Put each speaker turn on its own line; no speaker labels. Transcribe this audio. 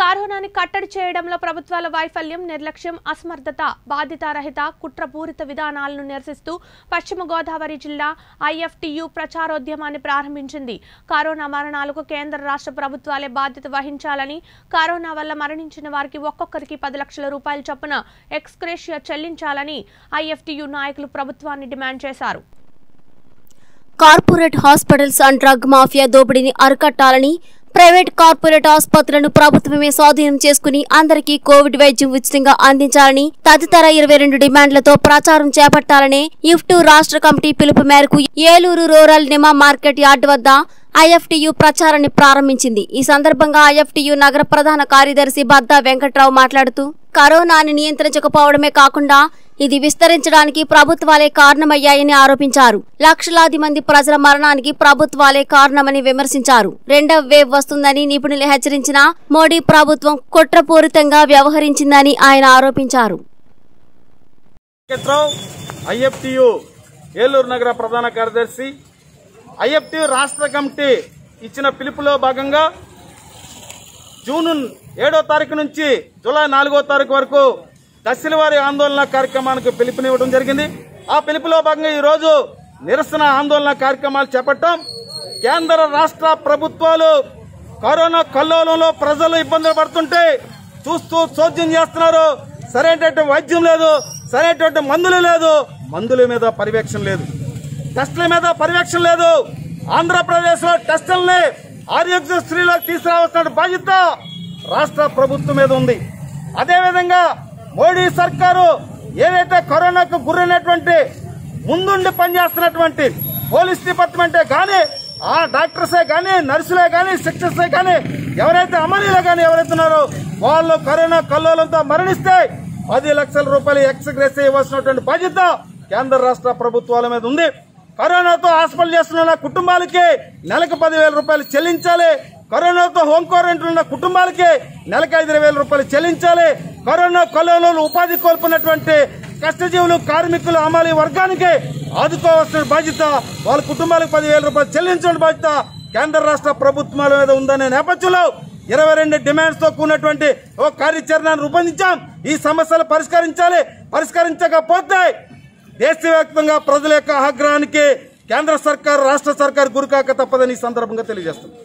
కరోనాని కట్టడి చేయడంలో ప్రభుత్వాల వైఫల్యం, నిర్లక్ష్యం, అసమర్థత, బాధ్యతారహిత, కుట్రపూరిత విధానాలను నిరసిస్తూ పశ్చిమ గోదావరి జిల్లా ఐఎఫ్టియు ప్రచారోద్యమాన్ని ప్రారంభించింది. కరోనా మరణాలకు కేంద్ర రాష్ట్ర ప్రభుత్వాలే బాధ్యత వహించాలని, కరోనా వల్ల మరణించిన వారికి ఒక్కొక్కరికి 10 లక్షల రూపాయల చొప్పున ఎక్స్గ్రేషియా చెల్లించాలని ఐఎఫ్టియు నాయకులు ప్రభుత్వాన్ని డిమాండ్ చేశారు.
Corporate hospitals and drug mafia దోపిడీని అరికట్టాలని, ప్రైవేట్ కార్పొరేట్ ఆసుపత్రులను ప్రభుత్వమే స్వాధీనం చేసుకుని అందరికీ కోవిడ్ వైద్యం ఉచితంగా అందించాలని తదితర 22 డిమాండ్లతో ప్రచారం చేపట్టాలని ఇఫ్టు రాష్ట్ర కమిటీ పిలుపు మేరకు ఏలూరు రూరల్ నిమా మార్కెట్ యార్డ్ వద్ద ఐఎఫ్టియు ప్రచారాన్ని ప్రారంభించింది. ఈ సందర్భంగా ఐఎఫ్టియు నగర ప్రధాన కార్యదర్శి బద్దా వెంకట్రావు మాట్లాడుతూ కరోనాని నియంత్రించకపోవడమే కాకుండా ఇది విస్తరించడానికి ప్రభుత్వాలే కారణమయ్యాయని ఆరోపించారు. లక్షలాది మంది ప్రజల మరణానికి ప్రభుత్వాలే కారణమని విమర్శించారు. రెండవ వేవ్ వస్తుందని నిపుణులు హెచ్చరించిన మోడీ ప్రభుత్వం కుట్రపూరితంగా వ్యవహరించిందని ఆయన ఆరోపించారు.
ఐఎఫ్టియు ఏలూరు నగర ప్రధాన కార్యదర్శి. ఐఎఫ్టియు రాష్ట్ర కమిటీ ఇచ్చిన పిలుపులో భాగంగా జూన్ 7వ తారీఖు నుంచి జూలై 4వ తారీఖు వరకు దశలవారీ ఆందోళన కార్యక్రమానికి పిలుపునివ్వడం జరిగింది. ఆ పిలుపులో భాగంగా ఈరోజు నిరసన ఆందోళన కార్యక్రమాలు చేపట్టాం. కేంద్ర రాష్ట్ర ప్రభుత్వాలు కరోనా కల్లోలంలో ప్రజలు ఇబ్బందులు పడుతుంటే చూస్తూ చోద్యం చేస్తున్నారు. సరైనటువంటి వైద్యం లేదు, సరైనటువంటి మందులు లేదు, మందుల మీద పర్యవేక్షణ లేదు, టెస్టుల మీద పర్యవేక్షణ లేదు. ఆంధ్రప్రదేశ్ లో టెస్టుల్ని ఆరోగ్యశ్రీలో తీసుకురావాల్సిన బాధ్యత రాష్ట్ర ప్రభుత్వం మీద ఉంది. అదేవిధంగా మోడీ సర్కారు ఏదైతే కరోనాకు గురైనటువంటి ముందుండి పనిచేస్తున్నటువంటి పోలీస్ డిపార్ట్మెంటే కానీ, ఆ డాక్టర్సే కానీ, నర్సులే కానీ, శిక్షకులే కానీ, ఎవరైతే అమలీలే కానీ ఎవరైతే ఉన్నారో వాళ్ళు కరోనా కల్లోలంతో మరణిస్తే 10 లక్షల రూపాయలు ఎక్స్గ్రేషియా ఇవ్వాల్సినటువంటి బాధ్యత కేంద్ర రాష్ట్ర ప్రభుత్వాల మీద ఉంది. కరోనాతో హాస్పిటల్ చేస్తున్న కుటుంబాలకి నెలకు 10,000 రూపాయలు చెల్లించాలి. కరోనాతో హోం క్వారంటైన్ ఉన్న కుటుంబాలకి నెలకు 5,000 రూపాయలు చెల్లించాలి. కరోనా కల్లోలంలో ఉపాధి కోల్పోయినటువంటి కష్టజీవులు, కార్మికులు, అమలు వర్గానికి ఆదుకోవాల్సిన బాధ్యత, వాళ్ళ కుటుంబాలకు 10,000 రూపాయలు చెల్లించిన బాధ్యత కేంద్ర రాష్ట్ర ప్రభుత్వాల మీద ఉందనే నేపథ్యంలో 22 డిమాండ్స్ తో కూడినటువంటి ఒక కార్యాచరణను రూపొందించాం. ఈ సమస్యలు పరిష్కరించాలి. పరిష్కరించకపోతే దేశవ్యాప్తంగా ప్రజల యొక్క ఆగ్రహానికి కేంద్ర సర్కారు, రాష్ట్ర సర్కారు గురికాక తప్పదని ఈ సందర్భంగా తెలియజేస్తాం.